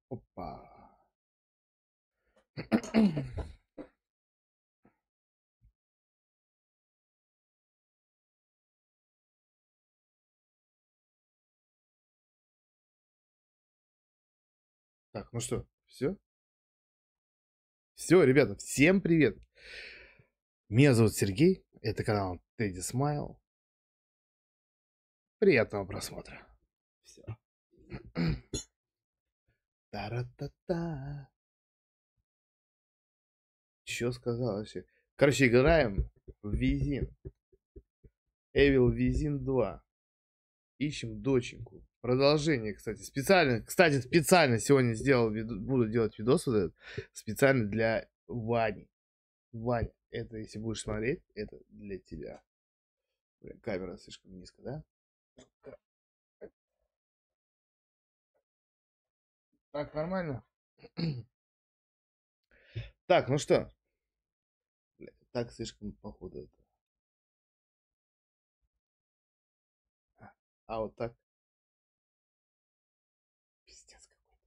Опа. Так, ну что, все? Все, ребята, всем привет! Меня зовут Сергей, это канал Teddy Smile. Приятного просмотра. Все. Та-ра-та-та. Чё сказал вообще? Короче, играем в Визин. Evil Within 2. Ищем доченьку. Продолжение, кстати, специально сегодня буду делать видос вот этот, специально для Вани. Ваня, это если будешь смотреть, это для тебя. Блин, камера слишком низко, да? Так, нормально? Так, ну что? Бля, так слишком, походу, это. А вот так? Пиздец какой-то.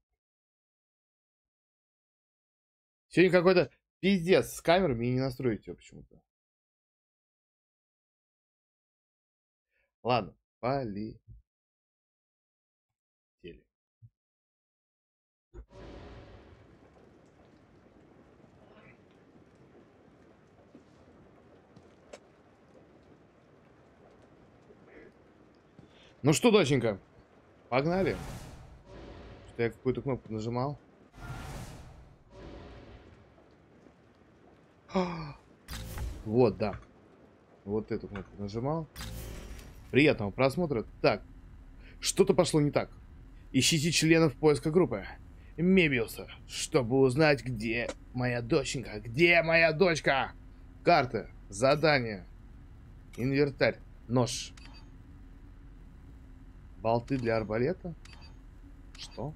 Сегодня какой-то пиздец с камерами и не настроить ее почему-то. Ладно, полетели. Ну что, доченька, погнали. Что я какую-то кнопку нажимал. Вот, да. Вот эту кнопку нажимал. Приятного просмотра. Так, что-то пошло не так. Ищите членов поиска группы Мебиуса, чтобы узнать, где моя доченька. Где моя дочка? Карта, задание, инвентарь, нож. Болты для арбалета? Что?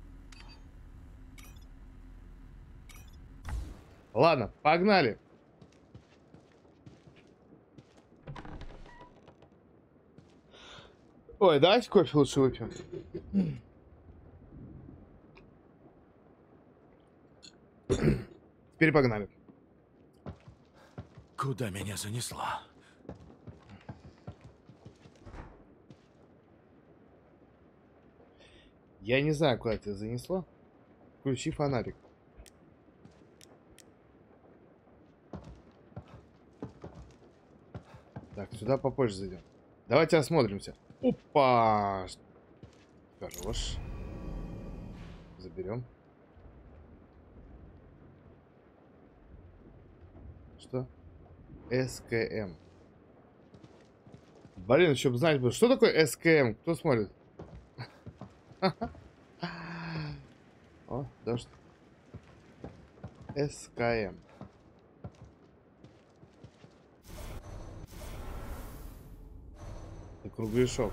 Ладно, погнали. Ой, давайте кофе лучше выпьем. Теперь погнали. Куда меня занесло? Я не знаю, куда тебя занесло. Включи фонарик. Так, сюда попозже зайдем. Давайте осмотримся. Опа! Хорош. Заберем. Что? СКМ. Блин, чтобы знать бы, что такое СКМ? Кто смотрит? О, дождь. СКМ. Это кругляшок.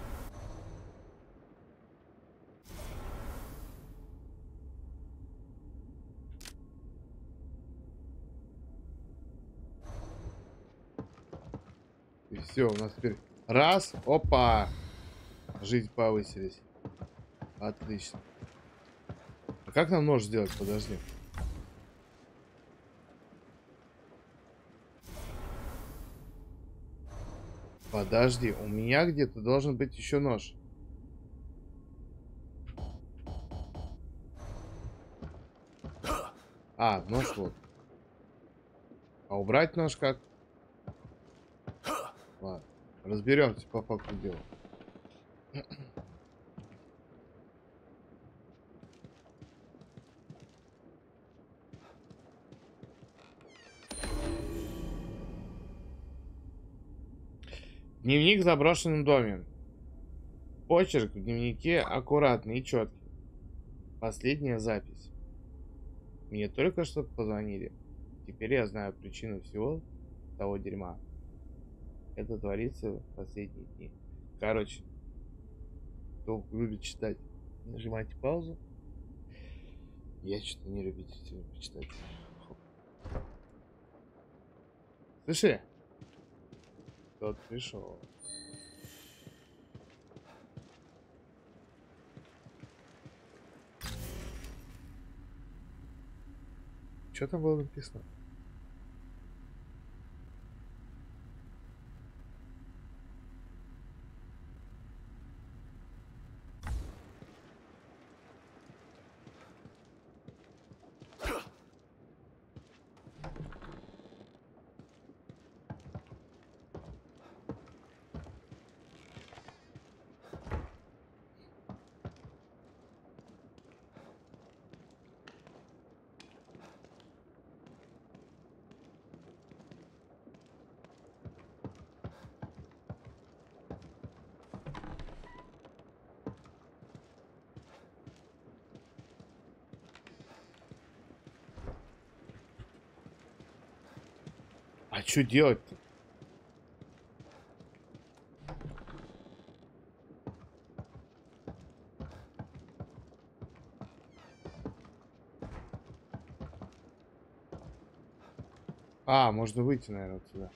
И все, у нас теперь раз, опа, жизнь повысились. Отлично. А как нам нож сделать? Подожди. Подожди, у меня где-то должен быть еще нож. А, нож вот. А убрать нож как? Ладно, разберемся по факту дела. Дневник в заброшенном доме. Почерк в дневнике аккуратный и четкий. Последняя запись. Мне только что позвонили. Теперь я знаю причину всего того дерьма. Это творится в последние дни. Короче, кто любит читать, нажимайте паузу. Я что-то не любитель почитать. Слыши, кто пришел? Что там было написано? А что делать-то? А, можно выйти, наверное, отсюда.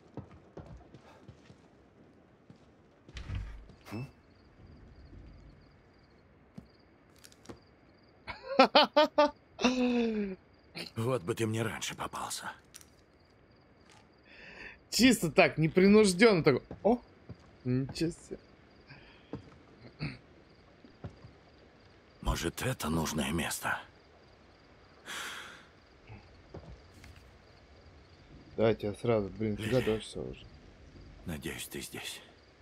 Вот бы ты мне раньше попался. Чисто так, непринужденно такой. О, ничего себе. Может, это нужное место? Давайте я сразу, блин, фига дождь уже. Надеюсь, ты здесь.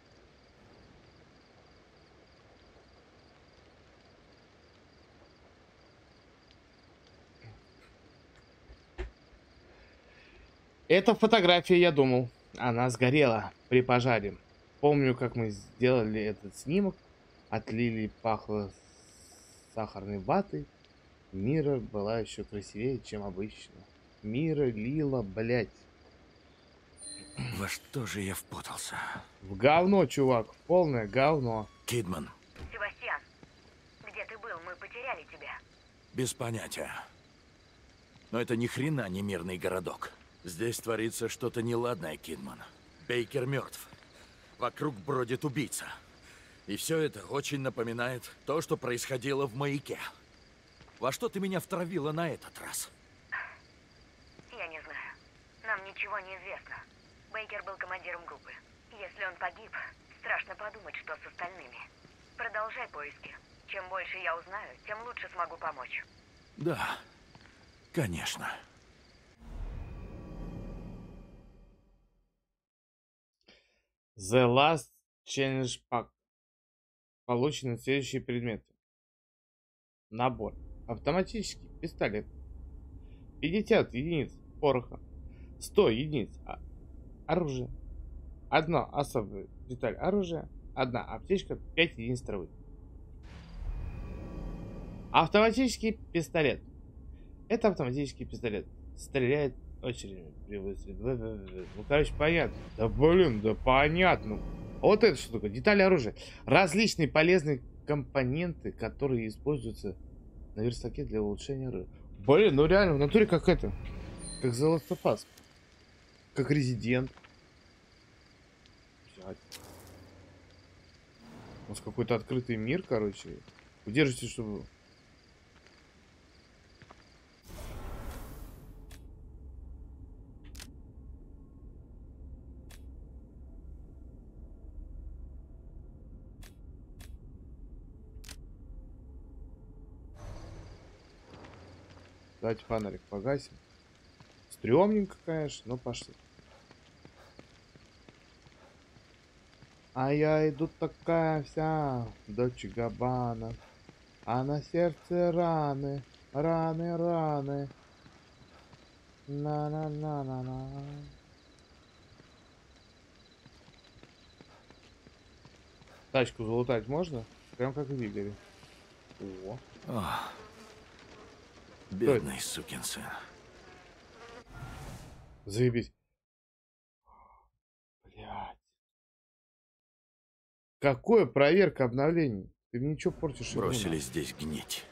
Эта фотография, я думал, она сгорела при пожаре. Помню, как мы сделали этот снимок, отлили, пахло сахарной ватой. Мира была еще красивее, чем обычно. Мира лила, блять. Во что же я впутался? В говно, чувак, в полное говно. Кидман. Себастьян, где ты был? Мы потеряли тебя. Без понятия. Но это ни хрена не мирный городок. Здесь творится что-то неладное, Кидман. Бейкер мертв. Вокруг бродит убийца. И все это очень напоминает то, что происходило в маяке. Во что ты меня втравила на этот раз? Я не знаю. Нам ничего не известно. Бейкер был командиром группы. Если он погиб, страшно подумать, что с остальными. Продолжай поиски. Чем больше я узнаю, тем лучше смогу помочь. Да, конечно. The Last Challenge Pack. Получены следующие предметы. Набор. Автоматический пистолет. 50 единиц пороха. 100 единиц оружия. Одна особая деталь оружия. Одна аптечка. 5 единиц травы. Автоматический пистолет. Это автоматический пистолет. Стреляет очередью при выстреле. Ну, короче, понятно. Да блин, да понятно. А вот это что такое? Детали оружия. Различные полезные компоненты, которые используются на верстаке для улучшения оружия. Блин, ну реально, в натуре как это. Как The Last of Us. Как Резидент. Взять. У нас какой-то открытый мир, короче. Удержите, чтобы... Давайте фонарик погасим. Стремненько, конечно, но пошли. А я иду такая вся, дочь Габбана. А на сердце раны, раны, раны. На-на-на-на-на. Тачку залутать можно? Прям как в Игоре. О. О, бедный сукин сын. Заебись. Блядь. Какое проверка обновлений? Ты мне ничего портишь? Бросили здесь гнить.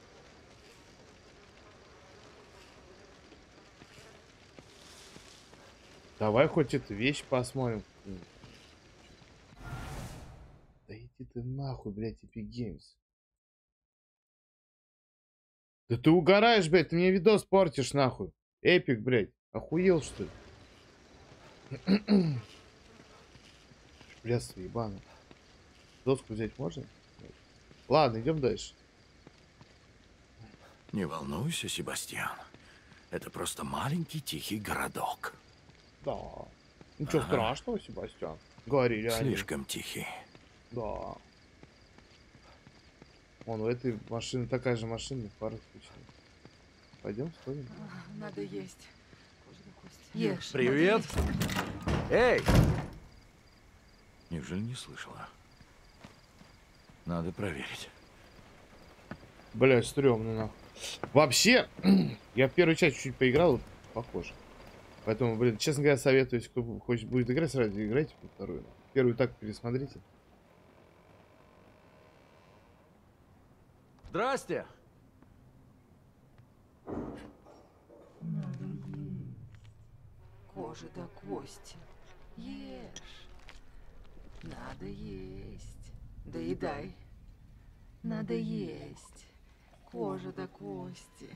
Давай хоть эту вещь посмотрим. Да иди ты нахуй, блядь, Epic Games. Да ты угораешь, блядь, ты мне видос портишь, нахуй. Эпик, блядь. Охуел, что ли? Блядство ебаное. Доску взять можно? Нет. Ладно, идем дальше. Не волнуйся, Себастьян. Это просто маленький тихий городок. Да. Ничего страшного, Себастьян. Говорили они. Слишком тихий. Да. Вон, у этой машины такая же машина, фары включены. Пойдем, сходим. Надо есть. Ешь. Привет! Эй! Неужели не слышала? Надо проверить. Бля, стрёмно, нахуй. Вообще, я в первую часть чуть-чуть поиграл, похоже. Поэтому, блин, честно говоря, советую, если кто хочет будет играть, сразу играйте во вторую. Первую так пересмотрите. Здрасте! Кожа до кости. Ешь. Надо есть. Доедай. Надо есть. Кожа до кости.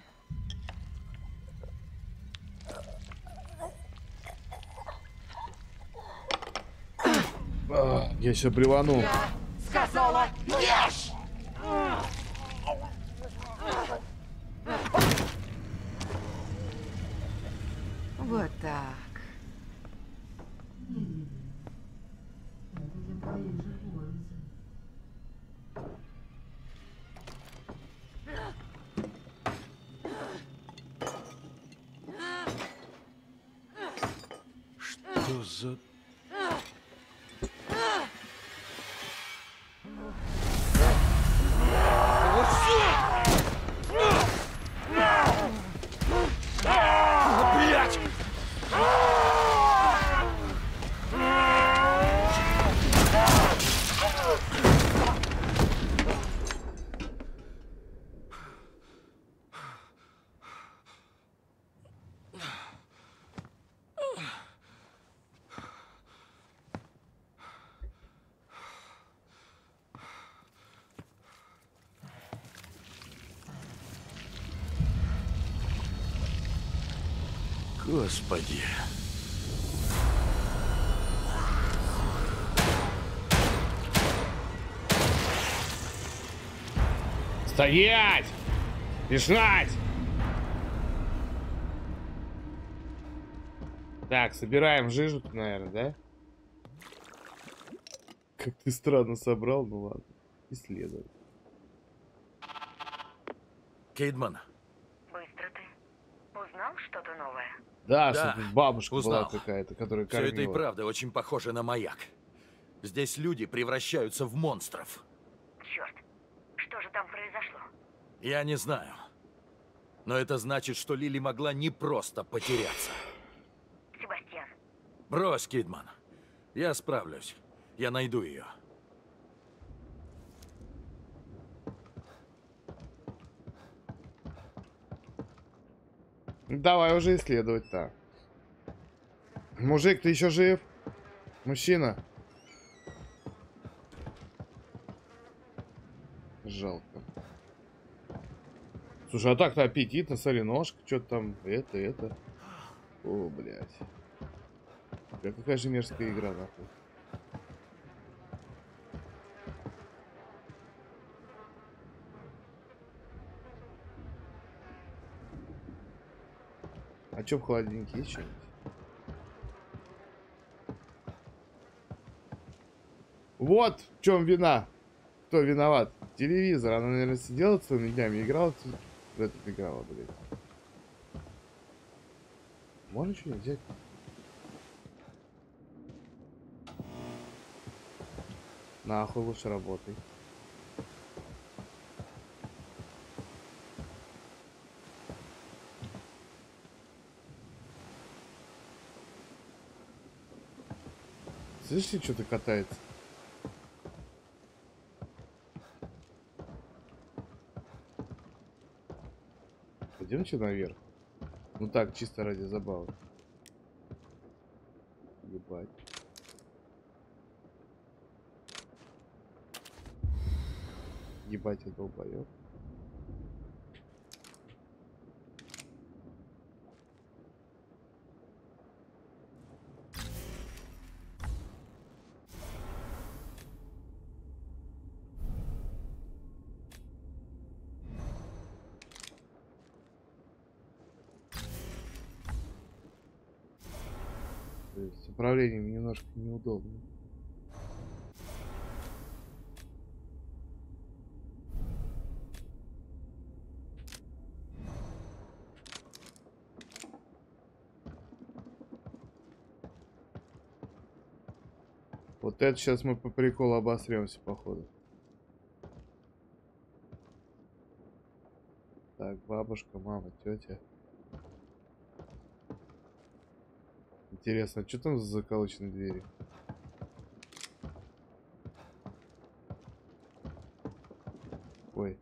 Я сейчас блевану. Сказала, ешь! Вот так. Что за... Блять! Господи. Стоять! Бежать! Так, собираем жижу, наверное, да? Как ты странно собрал, ну ладно. Исследуй. Кейдман, Быстро ты. Узнал что-то новое? Да, Да, что тут бабушка узнал. была какая-то, которая все это и кормила. правда очень похоже на маяк. Здесь люди превращаются в монстров. Черт. Что же там произошло? Я не знаю. Но это значит, что Лили могла не просто потеряться. Себастьян, Брось, Кидман. Я справлюсь. Я найду ее. Давай уже исследовать-то. Мужик, ты еще жив? Мужчина. Жалко. Слушай, а так-то аппетитно, смотри, ножка, что-то там, это. О, блядь. Бля, какая же мерзкая игра, нахуй. А что в холодильнике есть что-нибудь? Вот в чем вина. Кто виноват? Телевизор. Она, наверное, сидела целыми днями, играла в этот играла, блядь. Можно что-нибудь взять? Нахуй лучше работай. Слышите, что-то катается? Пойдемте наверх. Ну так, чисто ради забавы. Ебать. Ебать, я долбоёб. Ой, с управлением немножко неудобно. Вот это сейчас мы по приколу обосремся, походу. Так, бабушка, мама, тетя. Интересно, а что там за заколоченные двери? Ой.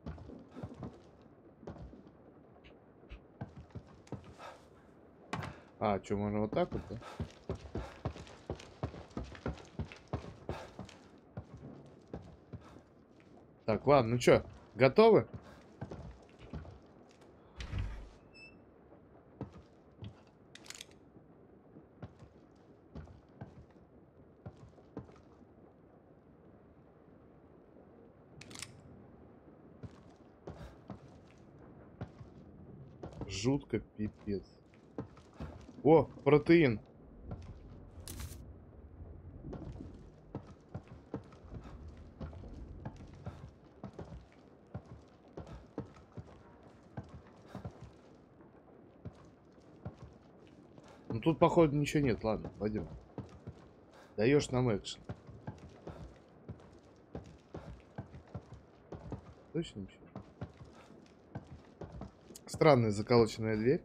А, что, можно вот так вот, да? Так, ладно, ну что, готовы? Жутко пипец. О, протеин. Ну тут, походу, ничего нет. Ладно, пойдем. Даешь нам экшен. Точно ничего? Странная заколоченная дверь.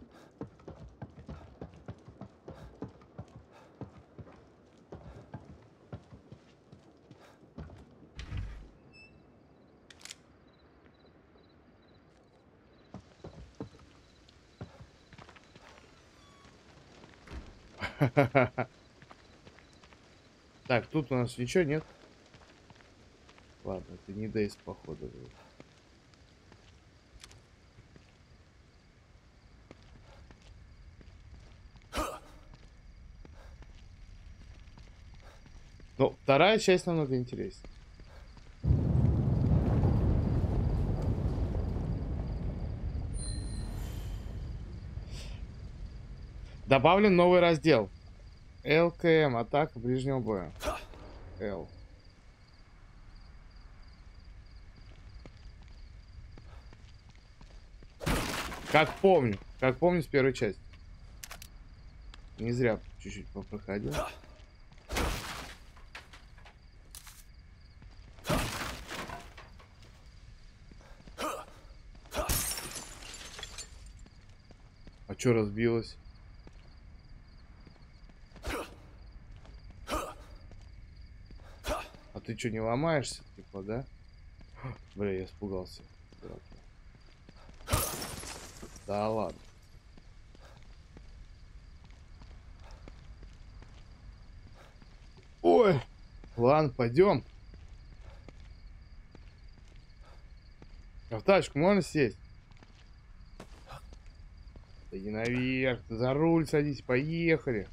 Так, тут у нас ничего нет. Ладно, это не Дейс, походу. Ну, вторая часть намного интереснее. Добавлен новый раздел. ЛКМ. Атака ближнего боя. Л. Как помню с первой части. Не зря чуть-чуть попроходил. А чё разбилось? А ты чё, не ломаешься, типа, да? Бля, я испугался. Да ладно. Ой, ладно, пойдем. А в тачку можно сесть? Да не наверх, за руль садись, поехали.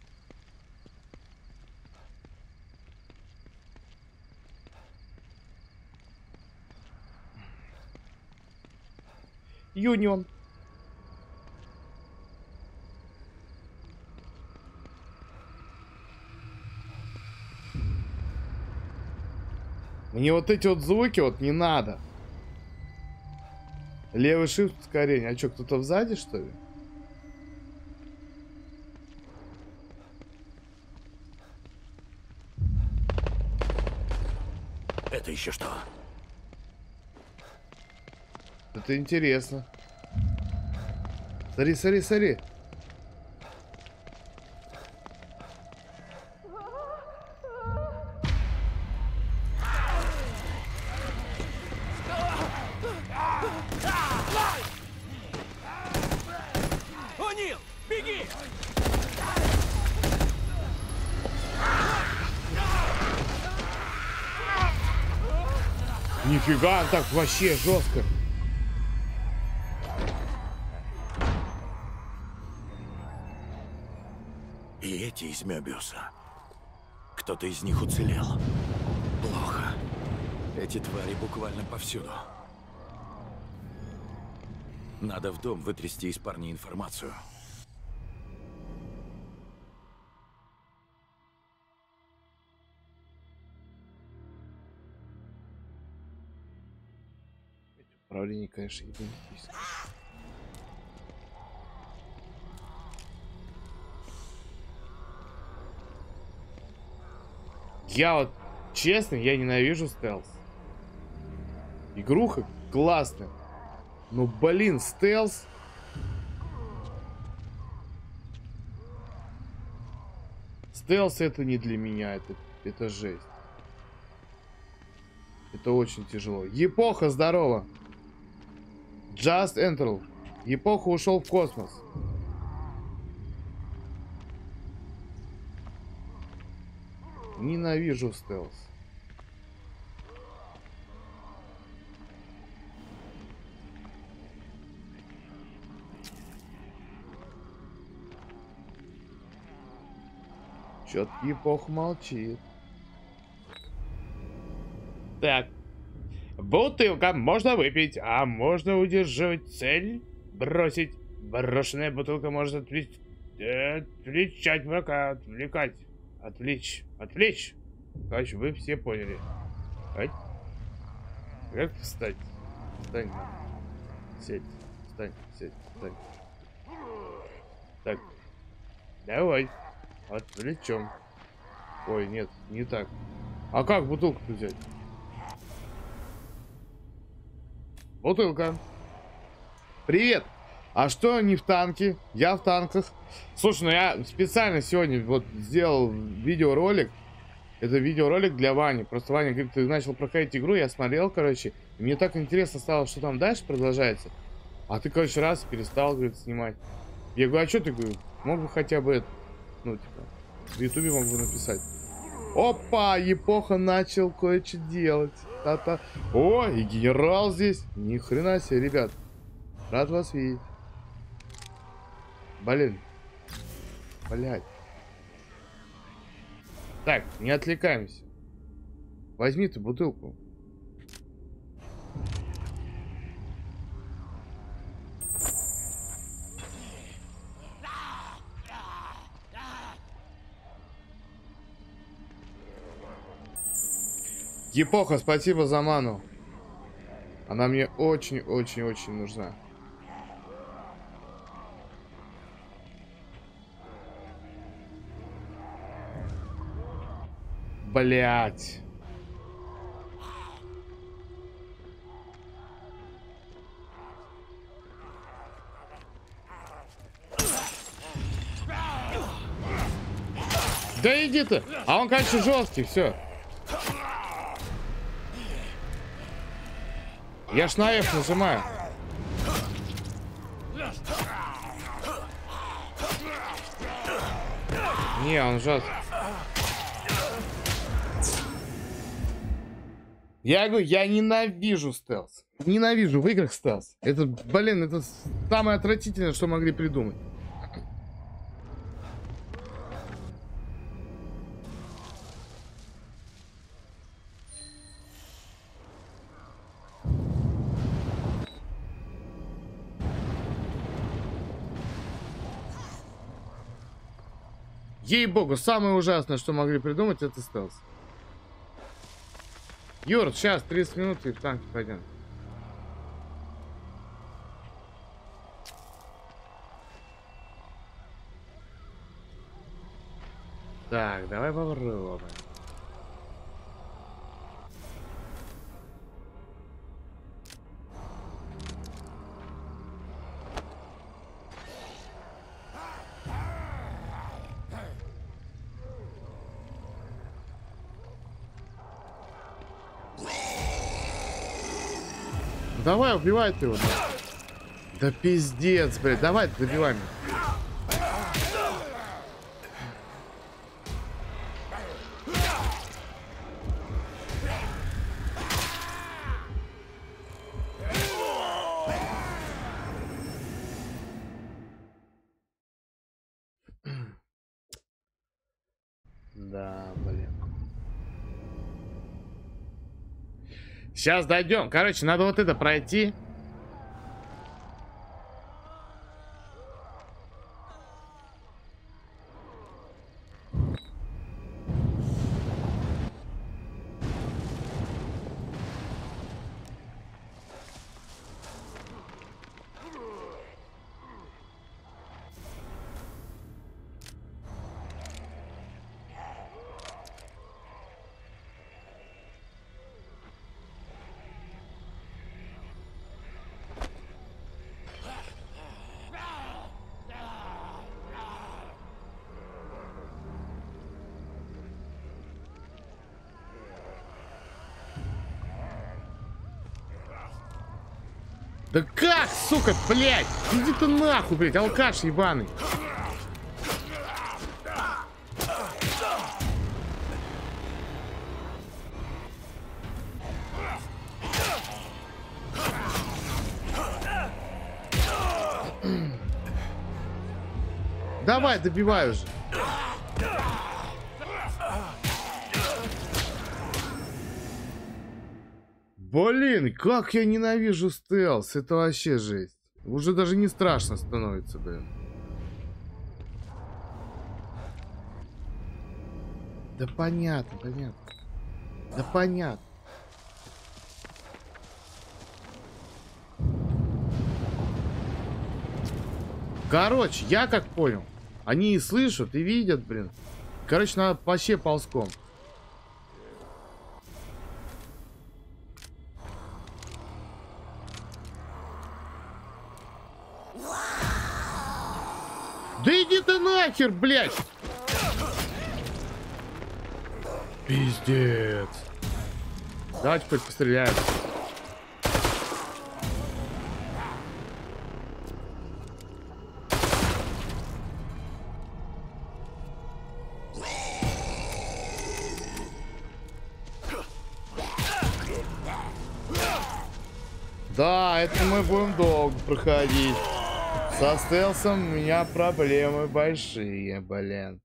Юнион. Мне вот эти вот звуки вот не надо. Левый shift ускорение. А что, кто-то сзади, что ли? Это еще что? Это интересно. Смотри, смотри, смотри. О'Нил, беги! Нифига, так вообще жестко. И эти из Мёбиуса. Кто-то из них уцелел. Плохо. Эти твари буквально повсюду. Надо в дом вытрясти из парня информацию. направлении, конечно, идентичны. Я вот, честно, я ненавижу стелс. Игруха классная. Но, блин, стелс... Стелс это не для меня, это жесть. Это очень тяжело. Епоха, здорово. Just Entered. Епоха ушел в космос. Ненавижу стелс. Чё-то Епоха молчит. Так. Бутылка можно выпить, а можно удерживать цель. Бросить. Брошенная бутылка может отвлечать врага. Отвлекать. Отвлечь. Отвлечь. Короче, вы все поняли. Ай. Как встать? Встань. Сядь. Встань. Сядь. Встань. Так. Давай. Отвлечем. Ой, нет, не так. А как бутылку взять? Бутылка. Привет. А что не в танке? Я в танках. Слушай, ну я специально сегодня вот сделал видеоролик. Это видеоролик для Вани. Просто Ваня говорит, ты начал проходить игру, я смотрел, короче. И мне так интересно стало, что там дальше продолжается. А ты, короче, раз перестал, говорит, снимать. Я говорю, а что ты, говорю, мог бы хотя бы это, ну, типа, в Ютубе мог бы написать. Опа, Епоха начал кое-что делать. Та-та. О, и генерал здесь. Ни хрена себе, ребят. Рад вас видеть. Блин. Блядь. Так, не отвлекаемся. Возьми ты бутылку. Епоха, спасибо за ману. Она мне очень-очень-очень нужна. Блять. Да иди ты. А он, конечно, жесткий, все. Я ж на F нажимаю. Не, он жесткий. Я говорю, я ненавижу стелс. Ненавижу в играх стелс. Это, блин, это самое отвратительное, что могли придумать. Ей-богу, самое ужасное, что могли придумать, это стелс. Юр, сейчас 30 минут и в танке пойдем. Так, давай попробуем. Давай, убивай ты его. Да пиздец, блядь. Давай, добивай меня. Да, блин. Сейчас дойдем. Короче, надо вот это пройти. Да как, сука, блядь? Иди ты нахуй, блядь, алкаш ебаный. Давай, добивай уже. Блин, как я ненавижу стелс. Это вообще жесть. Уже даже не страшно становится, блин. Да понятно, понятно. Да понятно. Короче, я как понял. Они и слышат, и видят, блин. Короче, надо вообще ползком. Да иди ты нахер, блядь! Пиздец. Давайте хоть постреляем. Да, это мы будем долго проходить. Со стелсом у меня проблемы большие, блин.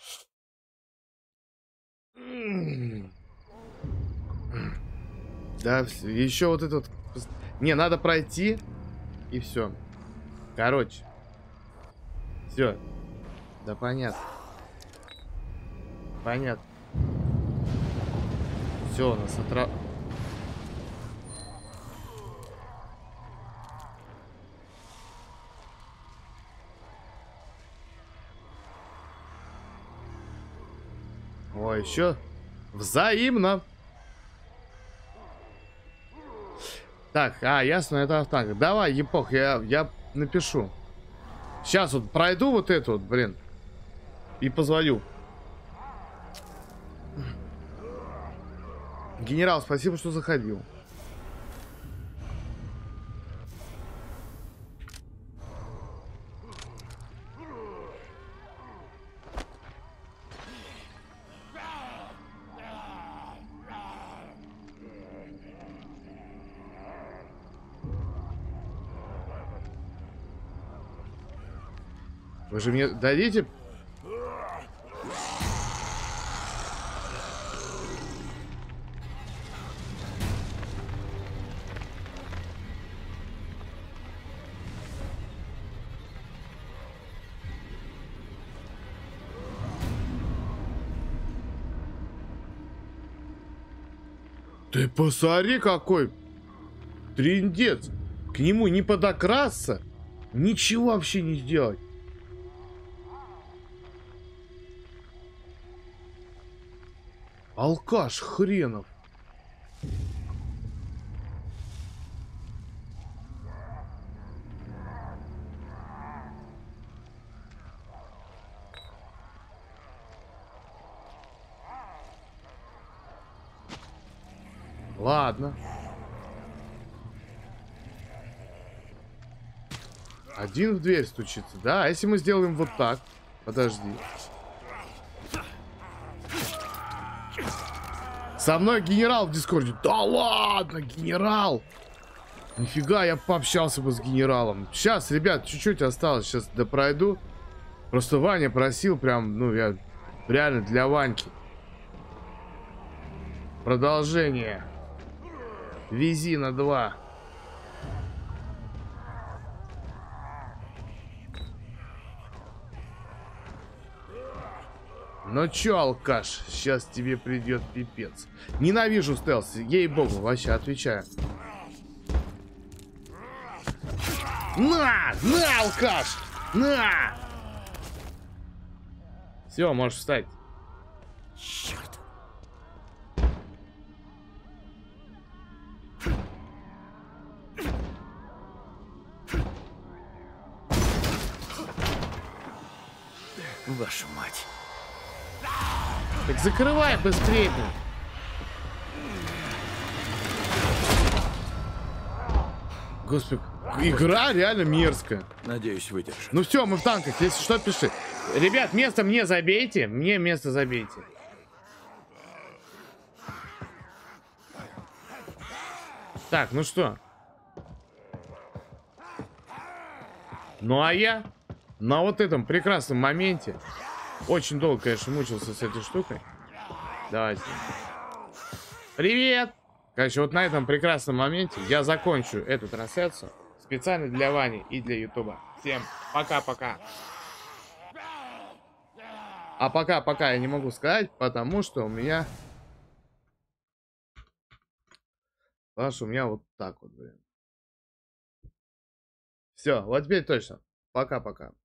Да, еще вот этот... Не, надо пройти. И все. Короче. Все. Да понятно. Понятно. Все, у нас Ой, еще взаимно. Так, ясно, это автанк. Давай, епох, я напишу. Сейчас вот пройду вот эту вот, блин. И позвоню. Генерал, спасибо, что заходил. Вы же мне дадите? Ты посмотри, какой трындец. К нему не подокрасться, ничего вообще не сделать. Алкаш хренов. Ладно. Один в дверь стучится. Да, а если мы сделаем вот так? Подожди. Со мной генерал в дискорде. Да ладно, генерал. Нифига, я пообщался бы с генералом. Сейчас, ребят, чуть-чуть осталось. Сейчас допройду. Просто Ваня просил прям, ну, я реально для Ваньки. Продолжение. Вези на 2. Ну чё, алкаш, сейчас тебе придет пипец. Ненавижу стелс, ей-богу, вообще отвечаю. На, алкаш, на! Все, можешь встать. Черт. Вашу мать. Так закрывай быстрее, блин. Господи. Игра реально мерзкая. Надеюсь, выдержит. Ну все, мы в танках, если что, пиши. Ребят, место мне забейте. Мне место забейте. Так, ну что? Ну а я на вот этом прекрасном моменте очень долго, конечно, мучился с этой штукой. Давайте. Привет! Короче, вот на этом прекрасном моменте я закончу эту трансляцию специально для Вани и для Ютуба. Всем пока-пока. А пока-пока я не могу сказать, потому что у меня... Потому что у меня вот так вот, блин. Все, вот теперь точно. Пока-пока.